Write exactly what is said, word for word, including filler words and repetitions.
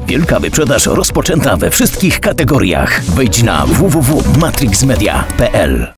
Wielka wyprzedaż rozpoczęta we wszystkich kategoriach. Wejdź na w w w kropka matrix media kropka p l.